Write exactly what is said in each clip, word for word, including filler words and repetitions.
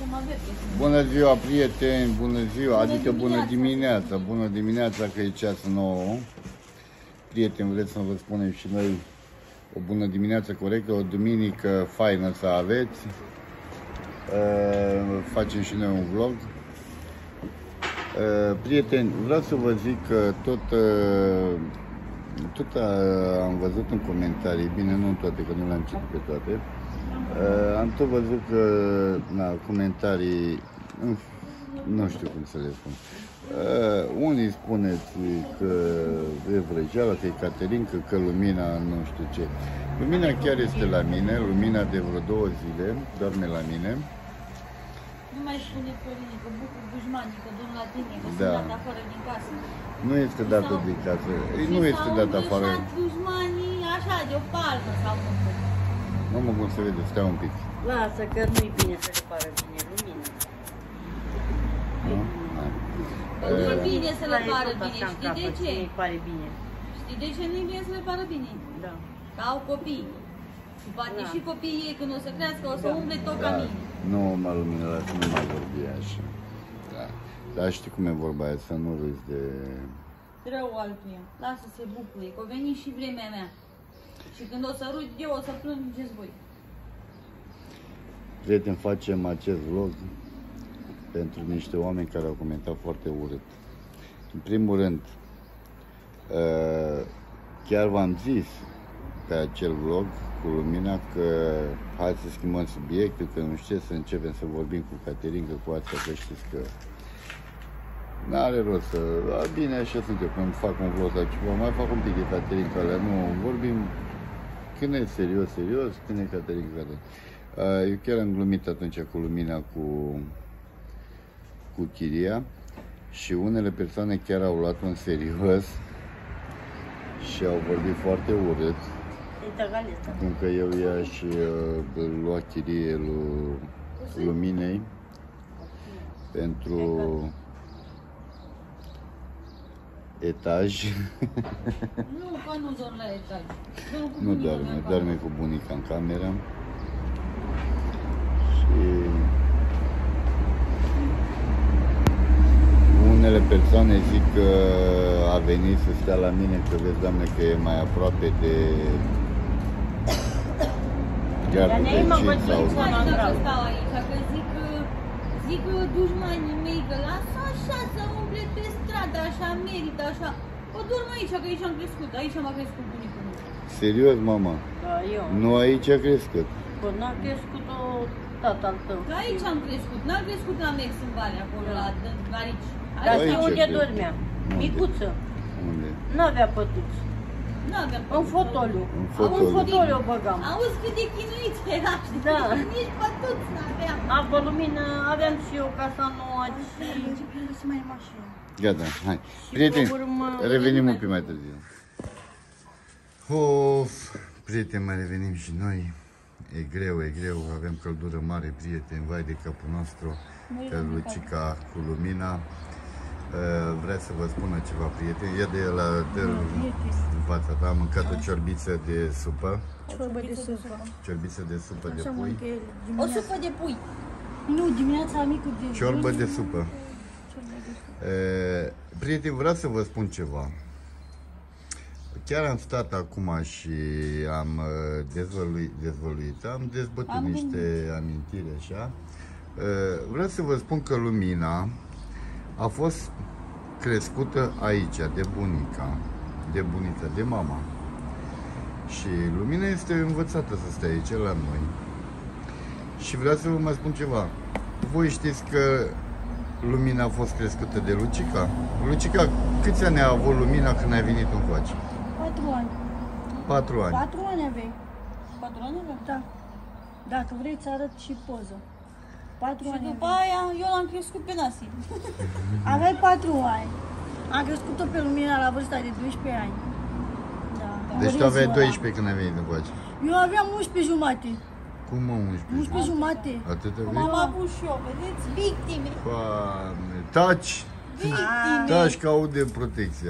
Bună ziua, prieteni, bună ziua, bună adică dimineața. bună dimineața, bună dimineața, că e ceasul nouă. Prieteni, vreți să vă spunem și noi o bună dimineață corectă, o duminică faină să aveți. Uh, facem și noi un vlog. Uh, prieteni, vreau să vă zic că tot, uh, tot uh, am văzut în comentarii, bine, nu în toate, că nu le-am citit pe toate. Uh, am tot văzut că, na, comentarii, nu știu cum să le spun. Uh, unii spuneți că e vrăjeală, că e Caterinca, că Lumina nu știu ce. Lumina chiar este la mine, Lumina de vreo două zile doarme la mine. Nu mai spune Florin, că bucur dușmanii, că domn la tine, că da. sunt dat afară din casă. Nu este dată din casă, nu este dată afară. Și dușmanii așa, de o palmă sau cum. Nu mă cum să vede, stai un pic. Lasă, că nu-i bine să le pară bine, Lumina. Nu? Nu-i bine să le pară bine, știi de ce? Nu-i pare bine. Știi de ce nu-i bine să le pară bine? Da. Că au copii. Și poate și copiii ei, când o să crească, o să umble tot ca mine. Nu, mă, Lumina, lasă, nu mai vorbi așa. Da. Dar știi cum e vorba aia, să nu râzi de... Rău altuia. Lasă să se bucure, că a venit și vremea mea. Și când o să râd eu, o să plângeți voi. Prieteni, facem acest vlog pentru niște oameni care au comentat foarte urât. În primul rând, chiar v-am zis pe acel vlog cu Lumina că hai să schimbăm subiectul, că nu știu ce, să începem să vorbim cu Caterinca, cu asta, că știți că n-are rost să... A, bine, așa sunt eu, când fac un vlog sau ceva, mai fac un pic de Caterinca, alea, nu, vorbim când e serios, serios, când e Caterinca. Eu chiar am glumit atunci cu Lumina, cu, cu Chiria, și unele persoane chiar au luat în serios și au vorbit foarte urât. Cum că eu i-aș uh, lua chirie lui Luminei pentru etaj. Nu, că nu dorm la etaj. Nu doarme, doarme cu bunica în cameră. Și unele persoane zic că a venit să stea la mine, că vezi, Doamne, că e mai aproape de gardul de cin sau... Nu să stau aici, că zic, zic dușmanii mei că lasă așa să umble pe stradă, așa merită, așa. O dorm aici, că aici am crescut, aici m-a crescut bunicul meu. Serios, mama? Da, eu. Nu aici a crescut? Păi n-a crescut-o tatăl tău. Că aici am crescut, n-am crescut la Mex în Vale, acolo, la Garici. Dar știi unde dormea? Micuță. Unde? N-avea pătuți. N-avea În fotoliu. În În fotoliu o băgam. Auzi cât de chinuiți era, știi? Da. Nici pătuți n-aveam. Apă lumină, aveam și eu casa nouă și... mai mașină. Gata, hai. Prieteni, revenim un pic mai târziu. Of, prieteni, mai revenim și noi. E greu, e greu, avem căldură mare, prieteni, vai de capul nostru, pe Lucica cu Lumina. Vreau să vă spună ceva, prieteni, ia de la de în fața ta, am mâncat o ciorbiță de supă. Ciorbă de supă. Ciorbiță de supă de pui. O supă de pui. Nu, dimineața micul de... Ciorbă de supă. Prieteni, vreau să vă spun ceva. Chiar am stat acum și am dezvăluit, dezvăluit am dezbătut am niște amintiri așa. Vreau să vă spun că Lumina a fost crescută aici, de bunica, de bunica, de mama. Și Lumina este învățată să stea aici, la noi. Și vreau să vă mai spun ceva. Voi știți că Lumina a fost crescută de Lucica? Lucica, câți ani a avut Lumina când ai venit încoace? Patru ani. Patru ani. Patru ani aveai. Patru ani aveam? Da. Dacă vrei, ți arăt și poză. Patru și ani după aveai. aia, eu l-am crescut pe Nasi. Aveai patru ani. Am crescut-o pe Lumina la vârsta de doisprezece ani. Da. Deci tu aveai doisprezece când ai venit încoace. Eu aveam unsprezece jumate. Cum mă, unsprezece? unsprezece jumate. Atâta Cum vrei? am avut și eu, vedeți? Victime. Doamne, taci! Victime. Taci că aude protecția.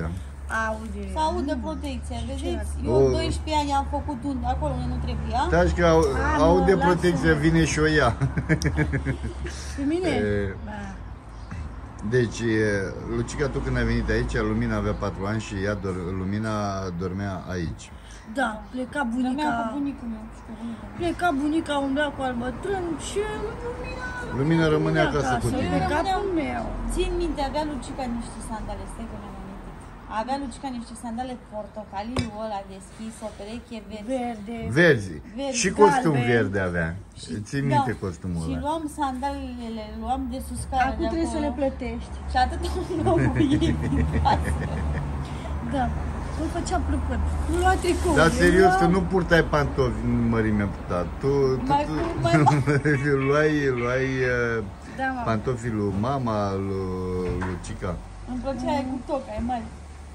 Aude. Să audă protecția, vedeți? Eu Oh. doisprezece ani am făcut unde, acolo unde nu trebuia. Taci că au, Ah, au nu, de lasă-mă. protecție, vine și o ia. Pe mine? E, Da. Deci, e, Lucica, tu când ai venit aici, Lumina avea patru ani și ea, dor, Lumina dormea aici. Da, pleca Dormea cu bunica. bunicul meu și cu bunica mea. Pleca bunica, umblea cu al bătrân și Lumina... Lumina rămânea acasă cu tine. Pe capul meu. Țin minte, avea Lucica niște sandale, stai că mi-am amintit. Avea Lucica niște sandale portocaliu ăla deschis, o pereche verde. Verde. Verzi. Verde, Și costum galben. verde avea. Ții minte costumul Și ăla. luam sandalele, luam de sus care Acum trebuie să le plătești. Și atât am luat cu ei din față. Da. Îl făcea plăcut. Nu lua tricou. Dar îl serios, lua- tu nu purtai pantofi în mărimea ta. Tu, tu, Mai tu cu- mai luai, luai uh, Da, mama. pantofii lui mama, lui Lucica. Îmi plăcea aia cu toca, e mare.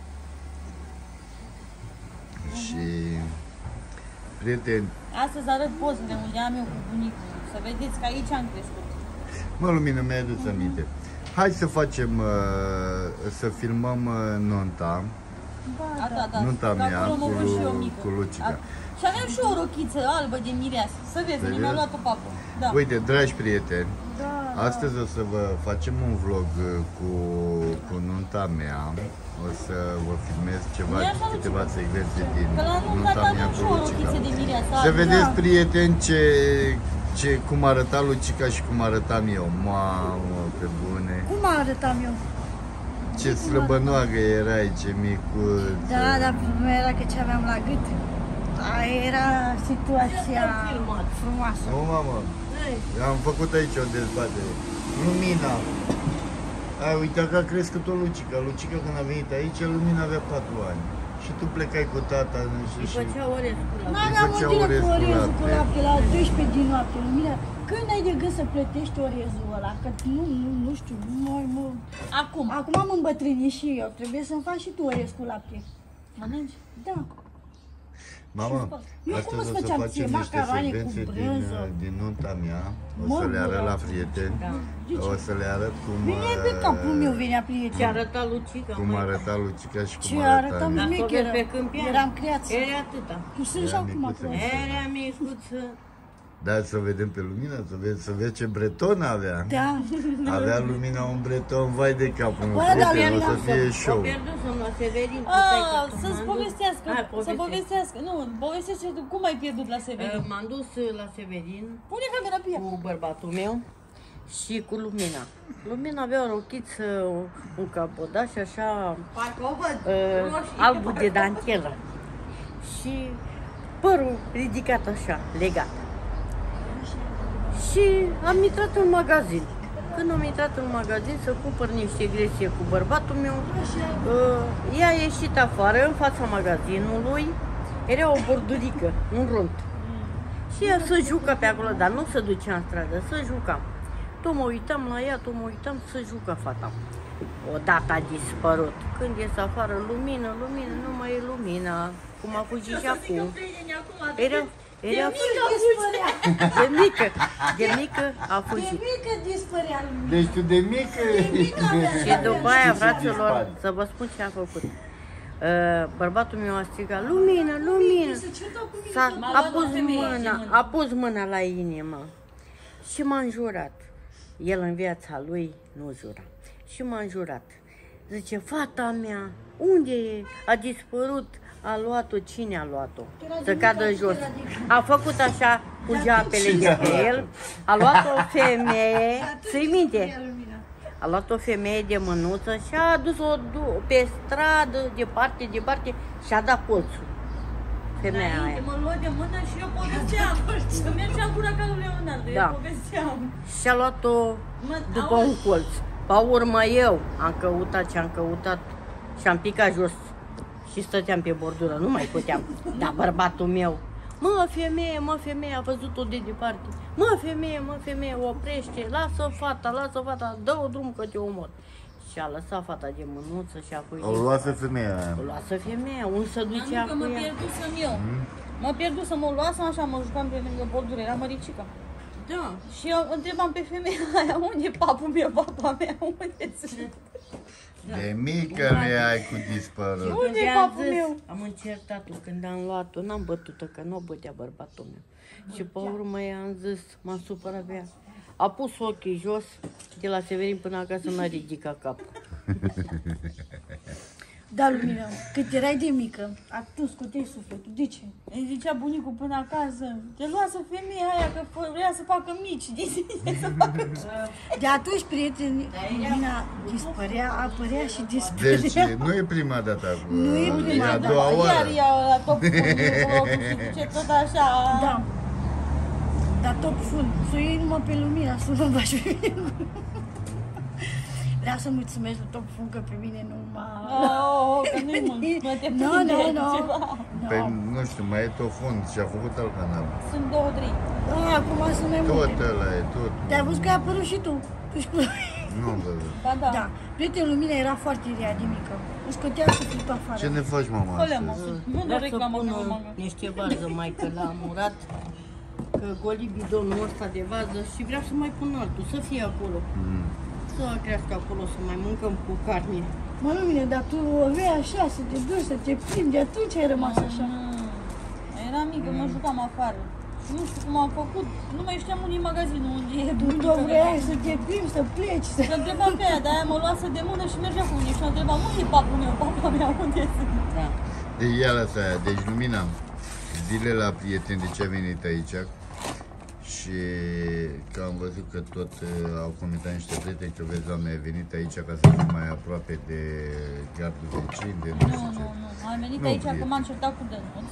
Și prieteni, Astăzi arăt pozele unde am eu cu bunicul. Să vedeți că aici am crescut. mă, Lumină, mi-ai adus aminte. Hai să facem, uh, să filmăm uh, nunta. Da, da, da. Nunta Că mea acolo mă cu văd și Lu- eu mică. cu Lucica. A- Și aveam și o rochiță albă de mireasă. Să vezi, Serios? mi-a luat-o papă. Da. Uite, dragi prieteni, Da, astăzi o să vă facem un vlog uh, cu, cu nunta mea. O să vă filmez ceva, Nu-i așa, câteva secvențe din Că la nunta nunta ta mea aveam cu și o Lucica. rochiță de mireasă Să albă. vedeți, Da. prieteni, ce, ce, cum arăta Lucica și cum arătam eu. Mamă, pe bune. cum arătam eu? Ce slăbănoagă erai, ce micuț. Da, dar problema era că ce aveam la gât. Aia era situația frumoasă. Nu, mamă. Am făcut aici o dezbatere. Lumina. Ai uitat că a crescut o Lucica. Lucica când a venit aici, Lumina avea patru ani. Și tu plecai cu tata și... Și și... făcea ore sculă. Nu aveam o făcea direct orez cu cu orezul cu lapte. lapte la douăsprezece din noapte. Lumina, când ai de gând să plătești orezul ăla? Că nu, nu, nu știu, noi, mă... Acum. Acum am îmbătrânit și eu, trebuie să-mi fac și tu orez cu lapte. Mănânci? Da. Mama, Eu cum astăzi îți o să făceam facem ție niște macaroane cu secvențe din, brânză? din nunta mea. O Mă, să le arăt mă, la prieteni. Da. O să le arăt cum, Bine, pe uh, capul meu venea Ce prieten. arăta Lucica, cum măi. arăta Lucica și cum Ce arătam arătam eu. Dar nimic, s-o vezi era- pe câmpian. eram creați. Era atâta. Tu sunt și Era acum micuță. acolo. Era micuță. Da, să vedem pe Lumina, să vezi, să vezi ce breton avea. Da. Avea Lumina un breton, vai de capul meu. Bă, dar Prieteni, o mi-am să luat fie O show. pierdut-o la Severin. cu A, taică-tu. să-ți M-am dus- povestească, Hai, să povestește. povestească, nu, povestește tu cum ai pierdut la Severin. Uh, M-am dus la Severin Pune camera pe ea. cu bărbatul meu și cu Lumina. Lumina avea o rochiță, un capodaș așa Parcă o văd. uh, alb de dantelă și părul ridicat așa, legat. Și am intrat în magazin. Când am intrat în magazin să cumpăr niște gresie cu bărbatul meu, uh, ea a ieșit afară, în fața magazinului, era o bordurică, un rând. Și ea se juca pe acolo, dar nu se ducea în stradă, se juca. Tot mă uitam la ea, tot mă uitam, se juca fata. Odată a dispărut. Când ies afară, lumină, lumină, nu mai e lumina. Cum a fugit și acum. Era, era de mică, de mică a De fugit. mică dispărea lumina. Deci tu de mică... Și după aia, Știi ce fraților, dispare. să vă spun ce a făcut. Uh, bărbatul meu a strigat, lumină, lumină. S-a, a pus mâna, a pus mâna la inimă și m-a înjurat. El în viața lui nu jura. Și m-a înjurat. Zice, fata mea, unde e? A dispărut, a luat-o, cine a luat-o? Să cadă jos. A făcut așa cu geapele de pe el, a luat o femeie, ți-i minte? A luat o femeie de mânuță și a adus-o du- pe stradă, departe, departe, și a dat colțul. Femeia aia. Înainte mă lua de mână și eu povesteam. Că mergeam cu raca lui Leonardo, Da. eu povesteam. Și a luat-o Mă, după auzi, un colț. Pe urmă eu am căutat ce am căutat și am picat jos și stăteam pe bordură, nu mai puteam. Dar bărbatul meu, mă femeie, mă femeie, a văzut-o de departe. Mă femeie, mă femeie, oprește, lasă fata, lasă fata, dă-o drum că te omor. Și a lăsat fata de mânuță și a fugit. Au luat femeia aia. O lasă femeia, unde se ducea am că cu mă ea? pierdusem eu. Mă pierdusem, mă luasem așa, mă jucam pe lângă bordură, era măricica. Da. Și eu întrebam pe femeia aia, unde e papul meu, papa mea, unde sunt? De mică nu ai cu dispărut. Unde e papul meu? Am încercat-o când am luat-o, n-am bătut-o, că nu o bătea bărbatul meu. Și pe urmă i-am zis, m-am supărat pe ea. A pus ochii jos, de la Severin până acasă n-a ridicat capul. Da, Lumina, cât erai de mică, atunci scoteai sufletul. De ce? Îi zicea bunicul până acasă, te luasă femeia aia că vrea să facă mici, de ce să facă... De atunci, prieteni, Lumina dispărea, apărea și dispărea. Deci nu e prima dată cu... Nu e prima e a dată. doua Iar oară. ea la top ce tot așa... Da. Dar top full. Să o iei numai pe Lumina, să nu faci pe mine. Vreau să mulțumesc lui Top Fun că pe mine nu m-a... Oh, că nu-i mult, mă te Nu, prinde nu, nu. ceva. Păi nu știu, mai e tot fund și a făcut alt canal. Sunt două, trei. Da, acum sunt mai Tot multe. ăla e, tot. Te-ai văzut că ai apărut și tu. Tu și cu... Nu am văzut. Ba da. Da. Prietenul Lumina era foarte rea de mică. Își scotea sufletul afară. Ce ne faci, mama, Olea, mă, astăzi? nu Vreau doresc să la pun mănâncă, mănâncă. niște varză mai că l-am murat, că goli bidonul ăsta de vază și vreau să mai pun altul, să fie acolo. Mm. Să crească acolo, să mai mâncăm cu carne. Mă, Lumina, dar tu o vei așa, să te duci, să te plimbi, de atunci ai rămas așa. Mm. Era mică, mă jucam afară. Nu știu cum am făcut, nu mai știam unde e magazinul, unde e Tu bunica tot mea. vreai să te plimbi, să pleci, să... Să întrebam pe aia, de-aia mă luase de mână și mergea cu mine și mă întrebam, unde e papul meu, papa mea, unde sunt? Da. Deci ia lăsa aia. Deci Lumina, zile la prieteni de ce a venit aici și că am văzut că tot uh, au comentat niște prieteni că vezi, doamne, ai venit aici ca să fii mai aproape de gardul vecin, de nu Nu, știu ce. nu, nu, am venit Nu, aici că prieten. m-am certat cu Dănuț.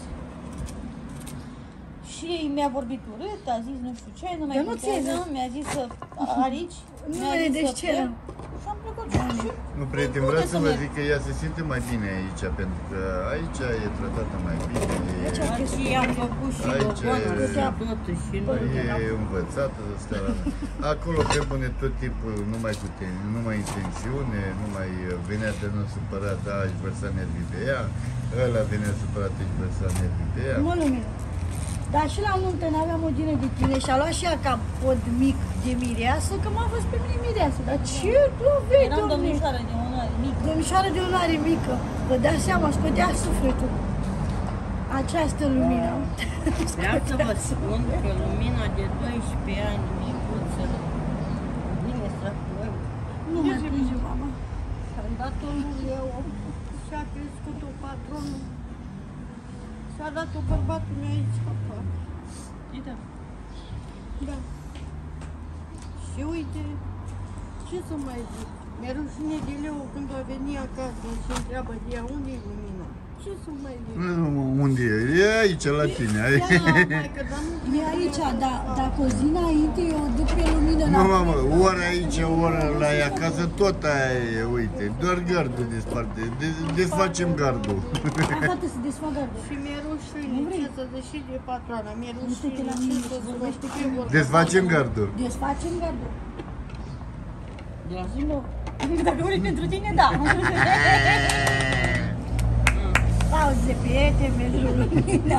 Și mi-a vorbit urât, a zis nu știu ce, nu mai Dar nu ți-ai contează, zis. mi-a zis să arici, Nu mi-a are zis de să scenă. plec și am plecat și Nu, prieten, Unde vreau să să vă merg? zic că ea se simte mai bine aici, pentru că aici e tratată mai bine, e, Și am făcut și Aici logoană e- și tot și nu. e învățată să stea la... Acolo pe bune tot timpul, numai cu ten, numai intensiune, numai venea de nu supărat, da, își vărsa nervii pe ea, ăla venea supărat, își vărsa nervii pe ea. Mă, Lumina. Dar și la nuntă n-aveam o dină de tine și a luat și ea ca pod mic de mireasă, că m-a văzut pe mine mireasă. Dar ce tu vei, eram domnule? domnișoară de onoare, mic. Domnișoară de onoare mică. Vă dați seama, scotea sufletul. Această lumină. Vreau să vă spun că Lumina de doisprezece ani, micuță, bine să plâng. Nu mai plânge, mama. Am dat-o lui eu și a crescut-o patronul. Și-a dat-o bărbatul meu aici afară. Uite. Da. Și uite, ce să mai zic? Mi-a rușine de Leo când va veni acasă și întreabă de ea unde e Lumina. Ce să mai zic? Nu, unde e? E aici, la tine. Ia la maică, dar nu E aici, dar dacă o zi înainte eu o duc pe lumină Nu, la... mamă, ora aici, ora la ea acasă, tot aia e, uite, doar gardul desparte, de- desfacem gardul. Asta să desfac gardul. Și mi-e rușine, ce să zic și de patroana, mi-e Uite-te la rușine, mine, ce să vorbește zic, cu ce mine. vorba. Desfacem gardul. Desfacem gardul. De la zi, mă. Dacă vrei pentru tine, da. Pauze, prieteni, pentru lumina.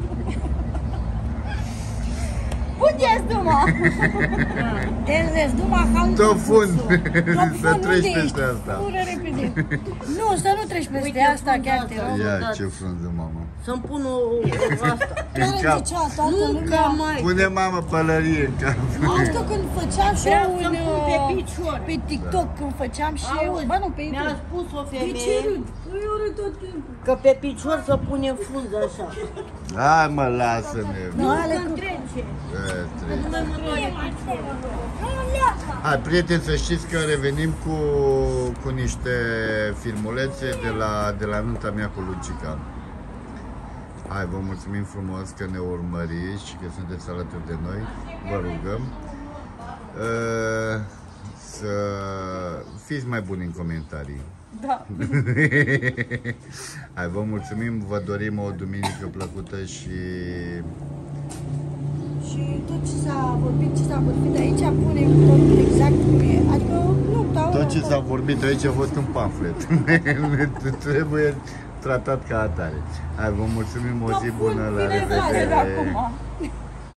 Unde ești tu, mă? Deci, numai halul. Tot fund. Top Să fund, treci unde peste ești? asta. Fură repede. Nu, să nu treci peste Uite, asta, frunza chiar te asta. rog. Ia dați. ce frunză, mamă. Să-mi pun o, o asta. Care cap. zicea toată Nu lumea? ca mai. Pune mamă pălărie în cap. Asta când făceam și Vreau eu să-mi în, pun pe uh, picior. pe TikTok, când făceam și eu, Auzi, bă nu, pe mi-a YouTube. spus o De ce femeie râd? Eu râd tot timpul. că pe picior să punem frunză așa. Hai mă, lasă-ne. Nu, ale Să cu... trece. E, treci. Nu mai mă doare piciorul. Hai, prieteni, să știți că revenim cu, cu niște filmulețe de la, de la nunta mea cu Lucica. Hai, vă mulțumim frumos că ne urmăriți și că sunteți alături de noi. Vă rugăm uh, să fiți mai buni în comentarii. Da. Hai, vă mulțumim, vă dorim o duminică plăcută și Și tot ce s-a vorbit, ce s-a vorbit aici, punem tot exact cum e. Adică, nu, dau... tot ce s-a vorbit aici a fost un pamflet. Trebuie tratat ca atare. Hai, vă mulțumim, o zi bună, la Bine, frate, de revedere! acum.